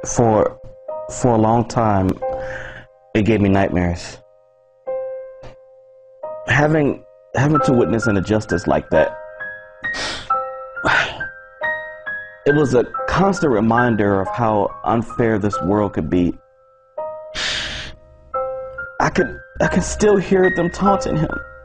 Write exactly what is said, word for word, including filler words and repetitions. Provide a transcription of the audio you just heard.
for for a long time, it gave me nightmares. Having having to witness an injustice like that, it was a constant reminder of how unfair this world could be. I could I could still hear them taunting him.